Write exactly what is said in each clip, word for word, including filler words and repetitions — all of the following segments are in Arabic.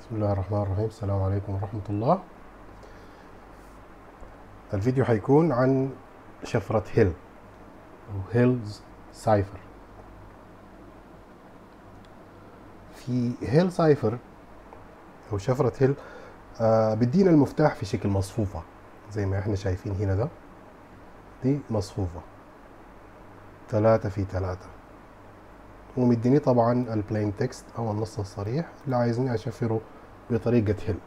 بسم الله الرحمن الرحيم. السلام عليكم ورحمة الله. الفيديو حيكون عن شفرة هيل أو هيلز سايفر. في هيل سايفر أو شفرة هيل آه بدينا المفتاح في شكل مصفوفة زي ما احنا شايفين هنا. ده دي مصفوفة ثلاثة في ثلاثة، ومديني طبعا البلين تكست أو النص الصريح اللي عايزني أشفره بطريقة هيل.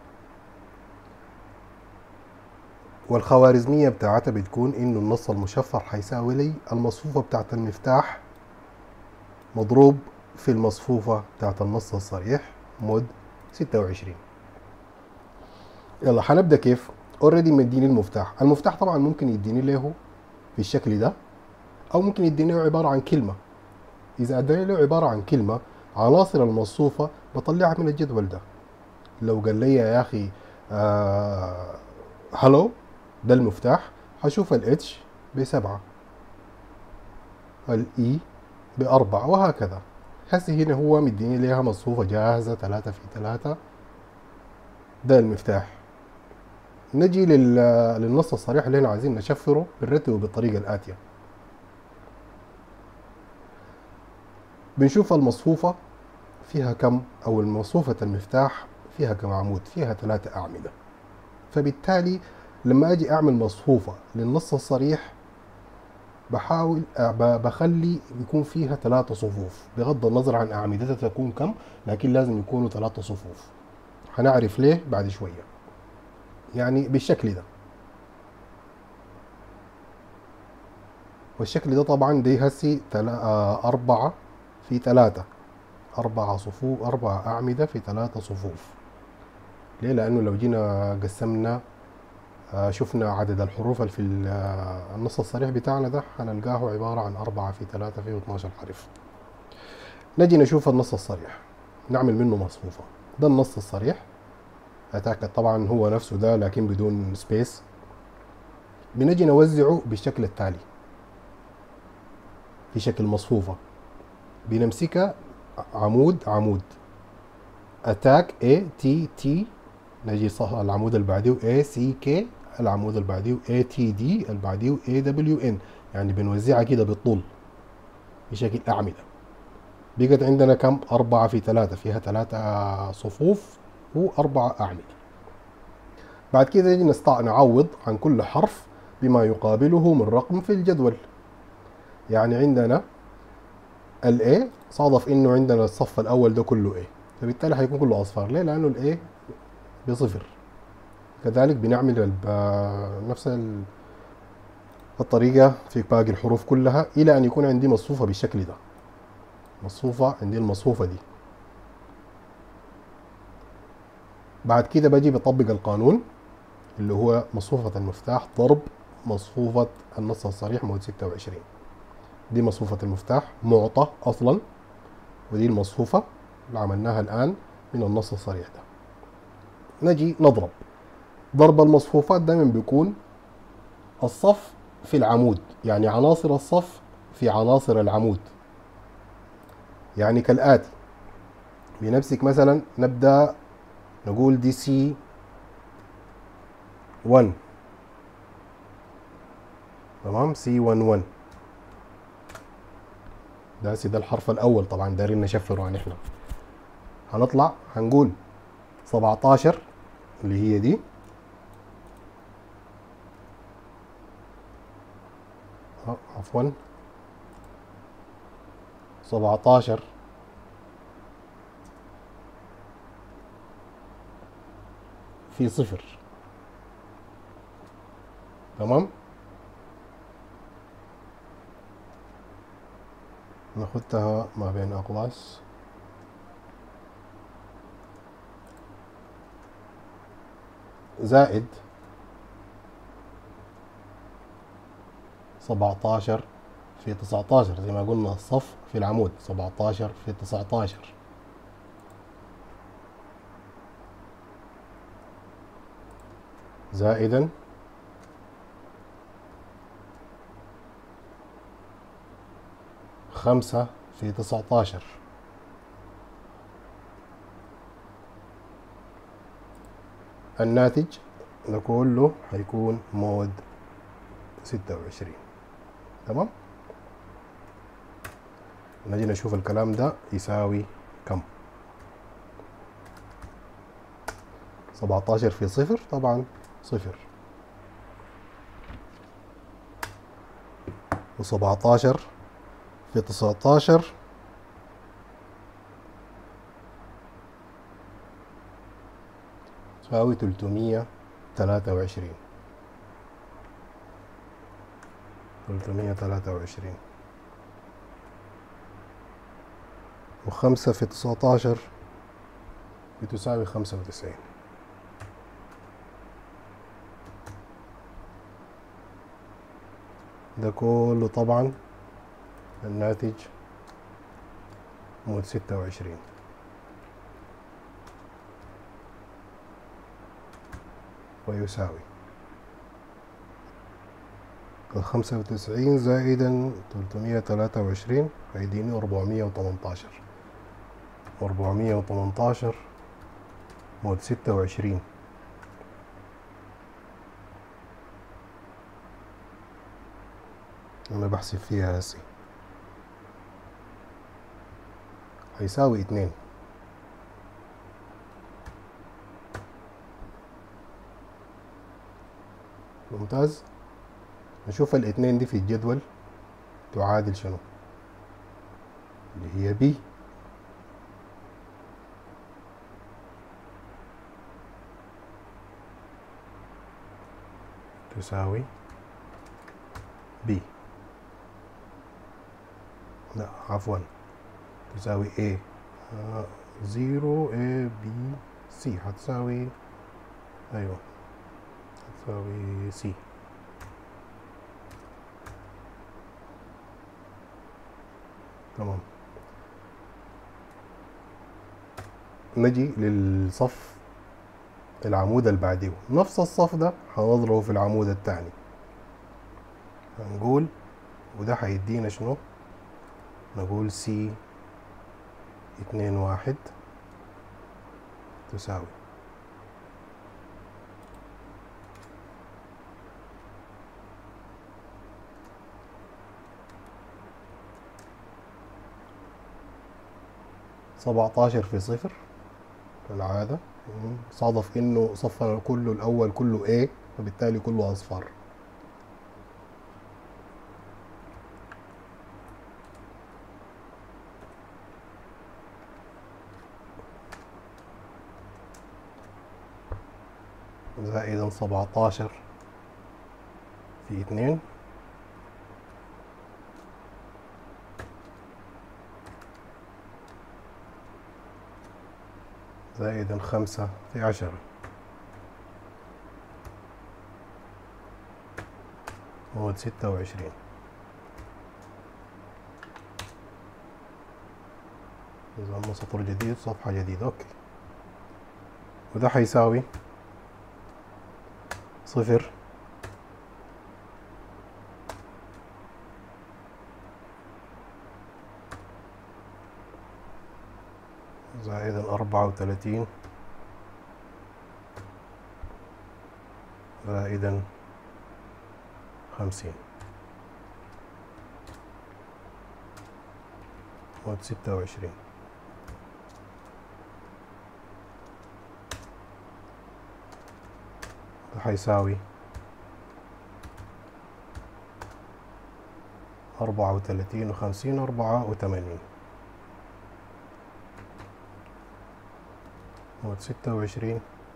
والخوارزمية بتاعتها بتكون إنه النص المشفر حيساوي لي المصفوفة بتاعت المفتاح مضروب في المصفوفة بتاعت النص الصريح مود ستة وعشرين. يلا حنبدأ. كيف؟ اوريدي مديني المفتاح. المفتاح طبعا ممكن يديني له بالشكل ده، او ممكن يديني له عبارة عن كلمة. اذا اداني له عبارة عن كلمة، عناصر المصفوفة بطلعها من الجدول ده. لو قال لي يا اخي آه هلو، ده المفتاح، هشوف الاتش بسبعة، الاي بأربعة، وهكذا. هسه هنا هو مديني ليها مصفوفة جاهزة ثلاثة في ثلاثة. ده المفتاح. نجي للنص الصريح اللي احنا عايزين نشفره بنرتبه بالطريقة الآتية. بنشوف المصفوفة فيها كم، أو المصفوفة المفتاح فيها كم عمود؟ فيها ثلاثة أعمدة. فبالتالي لما أجي أعمل مصفوفة للنص الصريح بحاول بخلي يكون فيها ثلاثة صفوف، بغض النظر عن أعمدتها تكون كم، لكن لازم يكونوا ثلاثة صفوف. هنعرف ليه بعد شوية. يعني بالشكل ده. والشكل ده طبعا دي هسي أربعة في ثلاثة، أربعة صفوف، أربعة أعمدة في ثلاثة صفوف. ليه؟ لأنه لو جينا قسمنا شفنا عدد الحروف اللي في النص الصريح بتاعنا ده هنلقاه عبارة عن أربعة في ثلاثة فيه اثناشر حرف. نجي نشوف النص الصريح، نعمل منه مصفوفة. ده النص الصريح، أتأكد طبعا هو نفسه ده لكن بدون سبيس. بنجي نوزعه بالشكل التالي في شكل مصفوفة. بنمسكها عمود عمود، اتاك اي تي تي، نجي صح العمود اللي بعديه اي سي كي، العمود اللي بعديه اي تي دي، اللي بعديه اي دبليو ان. يعني بنوزعها كده بالطول بشكل اعمده. بقت عندنا كم؟ أربعة في ثلاثة، فيها ثلاثة صفوف وأربعة أعمدة. بعد كده نجي نستطيع نعوض عن كل حرف بما يقابله من رقم في الجدول. يعني عندنا ال A صادف انه عندنا الصف الاول ده كله A، فبالتالي حيكون كله اصفار. ليه؟ لانه ال A بصفر. كذلك بنعمل نفس الطريقة في باقي الحروف كلها الى ان يكون عندي مصفوفة بالشكل ده. مصفوفة عندي المصفوفة دي. بعد كده بجي بطبق القانون اللي هو مصفوفة المفتاح ضرب مصفوفة النص الصريح مود ستة وعشرين. دي مصفوفة المفتاح معطى اصلا، ودي المصفوفة اللي عملناها الان من النص الصريح ده. نجي نضرب. ضرب المصفوفات دائما بيكون الصف في العمود، يعني عناصر الصف في عناصر العمود. يعني كالآتي، بنمسك مثلا نبدأ نقول دي سي واحد، تمام؟ سي واحد واحد ده سي ده الحرف الأول. طبعا دايرين نشفره عن احنا. هنطلع هنقول سبعتاشر اللي هي دي، عفوا سبعتاشر في صفر، تمام؟ ناخدها ما بين أقواس. زائد سبعتاشر في تسعتاشر، زي ما قلنا الصف في العمود سبعتاشر في تسعتاشر، زائدا خمسة في تسعتاشر، الناتج ده كله هيكون مود ستة وعشرين. تمام. نجي نشوف الكلام ده يساوي كم. سبعتاشر في صفر طبعا صفر، وسبعتاشر في تسعتاشر تساوي تلتمية تلاتة وعشرين. تلتمية تلاتة وعشرين، وخمسة في تسعتاشر بتساوي خمسة وتسعين. ده كله طبعا الناتج مود ستة وعشرين. ويساوي الخمسة وتسعين زائدا تلتمية تلاتة وعشرين هيديني أربعمية وتمنتاشر. أربعمية وتمنتاشر مود ستة وعشرين. أنا بحسب فيها هسي هيساوي اتنين. ممتاز. نشوف الاتنين دي في الجدول تعادل شنو، اللي هي بي. تساوي بي، لا عفوا تساوي A زيرو A B C هتساوي، أيوة هتساوي C. تمام. نجي للصف العمود اللي بعديه، نفس الصف ده هنضربه في العمود الثاني. هنقول وده هيدينا شنو، نقول سي اتنين واحد تساوي سبعتاشر في صفر كالعادة. صادف انه صفنا كله الاول كله A، فبالتالي كله اصفار. زائدا سبعتاشر في اتنين زائدا خمسة في عشرة مود ستة وعشرين. نظام سطر جديد صفحة جديدة. اوكي. وده هيساوي صفر زائدا أربعة وتلاتين زائدا خمسين مود ستة وعشرين. ده هيساوي أربعة وتلاتين وخمسين أربعة وتمانين مود ستة وعشرين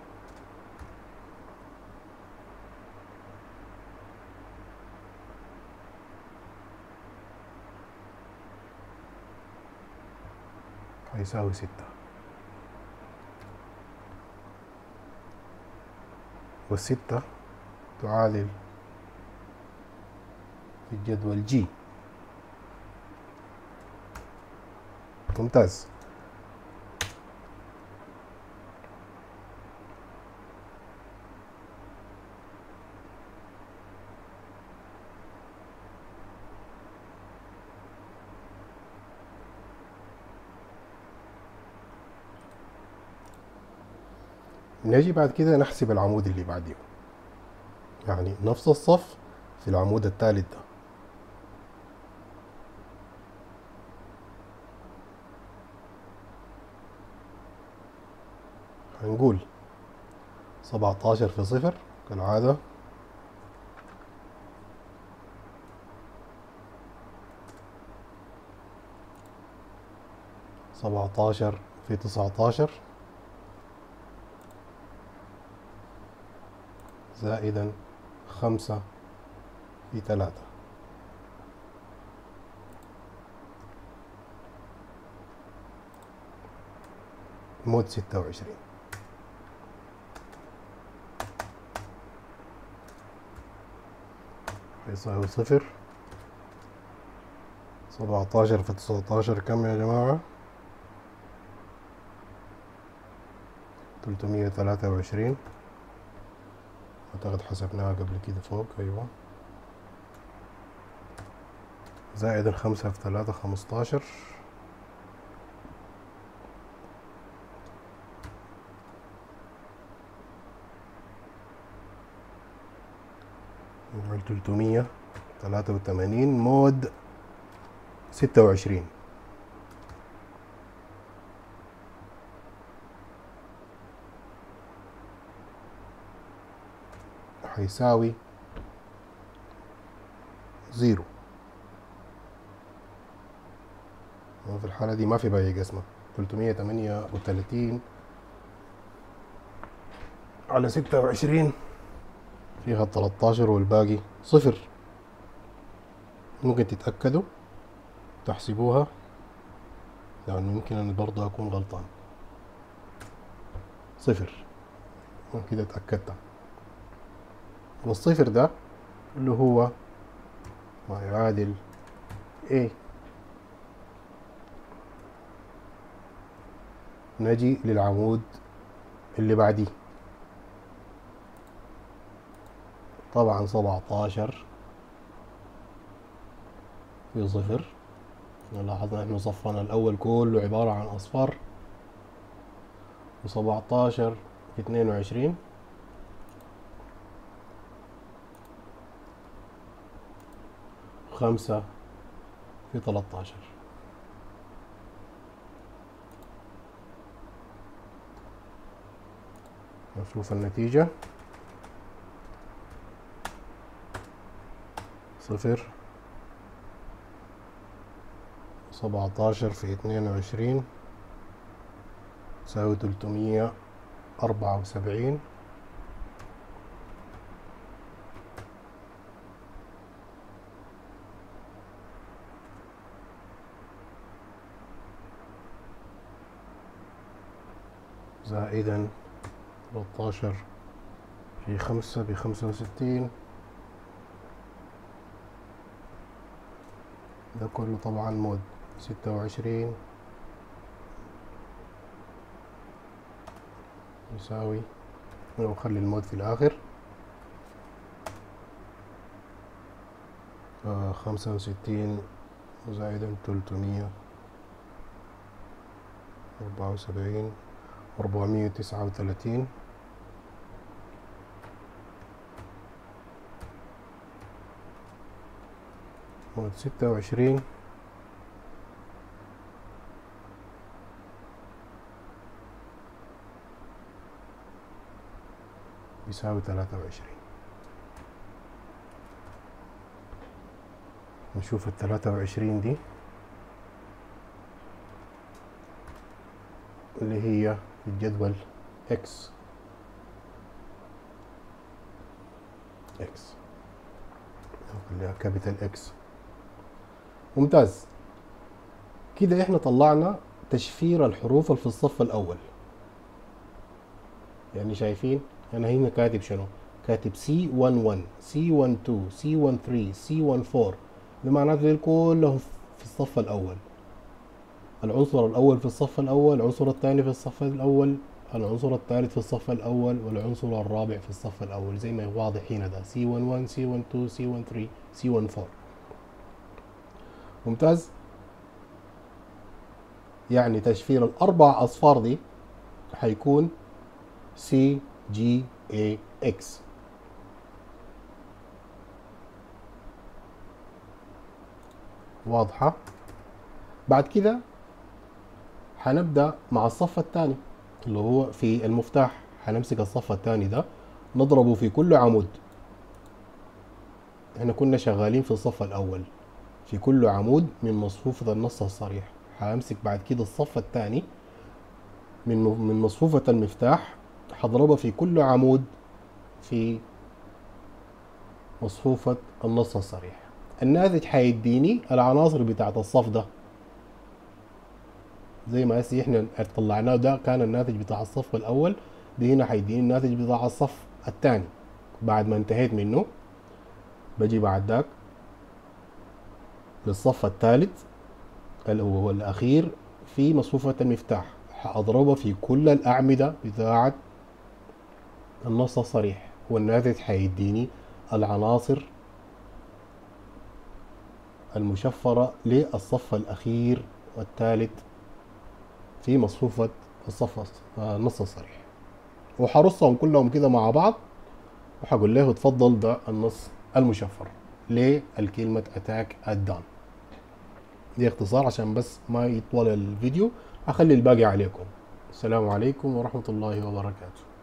هيساوي ستة. والستة تعادل في الجدول جي. ممتاز. نجي بعد كده نحسب العمود اللي بعديه، يعني نفس الصف في العمود الثالث ده. هنقول سبعتاشر في صفر كالعادة، سبعتاشر في تسعتاشر زائدا خمسة في تلاتة، مود ستة وعشرين. يساوي صفر. سبعتاشر في تسعتاشر كم يا جماعة؟ تلتمية وتلاتة وعشرين. أعتقد حسبناها قبل كده فوق. أيوة. زائد الخمسة في تلاتة خمستاشر. نقول تلتمية تلاتة وتمانين مود ستة وعشرين. هيساوي زيرو. في الحالة دي ما في باقي قسمة. تلتمية تمانية وتلاتين على ستة وعشرين فيها تلاتاشر والباقي صفر. ممكن تتأكدوا تحسبوها، يعني يمكن أنا برضه أكون غلطان. صفر كده اتأكدت. والصفر ده اللي هو ما يعادل A. نجي للعمود اللي بعديه. طبعا سبعتاشر في صفر. لاحظنا احنا صفنا الأول كله عبارة عن أصفار. وسبعتاشر في اتنين وعشرين خمسة في تلاتاشر. نشوف النتيجة. صفر. سبعتاشر في اتنين وعشرين يساوي تلتمية أربعة وسبعين. زائدا تلاتاشر في خمسة بخمسة وستين. ده كله طبعا مود ستة وعشرين يساوي، ونخلي المود في الآخر، آه خمسة وستين زائدا تلتمية أربعة وسبعين أربعمية وتسعة وتلاتين. مود ستة وعشرين يساوي تلاتة وعشرين. نشوف التلاتة وعشرين دي اللي هي في الجدول اكس اكس نخليها كابيتال اكس. ممتاز. كده احنا طلعنا تشفير الحروف اللي في الصف الاول. يعني شايفين انا هنا كاتب شنو؟ كاتب سي واحد واحد سي واحد اتنين سي واحد تلاتة سي واحد أربعة. ده معناته دول كلهم في الصف الاول. العنصر الاول في الصف الاول، العنصر الثاني في الصف الاول، العنصر الثالث في الصف الاول، والعنصر الرابع في الصف الاول زي ما هو واضح هنا. ده سي واحد واحد سي واحد اتنين سي واحد تلاتة سي واحد أربعة. ممتاز. يعني تشفير الاربع اصفار دي حيكون سي جي اي اكس. واضحة؟ بعد كده هنبدأ مع الصف الثاني اللي هو في المفتاح. هنمسك الصف الثاني ده نضربه في كل عمود. احنا كنا شغالين في الصف الأول في كل عمود من مصفوفة النص الصريح. همسك بعد كده الصف الثاني من من مصفوفة المفتاح، هضربها في كل عمود في مصفوفة النص الصريح. الناتج هيديني العناصر بتاعت الصف ده، زي ما هسي احنا طلعناه ده كان الناتج بتاع الصف الأول، دي هنا هيديني الناتج بتاع الصف الثاني. بعد ما انتهيت منه بجي بعد ذاك للصف الثالث اللي هو الأخير في مصفوفة المفتاح، هأضربها في كل الأعمدة بتاعت النص الصريح، والناتج هيديني العناصر المشفرة للصف الأخير والثالث في مصفوفة الصف النص الصريح. وحرصهم كلهم كده مع بعض وحقول له اتفضل ده النص المشفر للكلمة أتاك الدان. دي اختصار عشان بس ما يطول الفيديو، أخلي الباقي عليكم. السلام عليكم ورحمة الله وبركاته.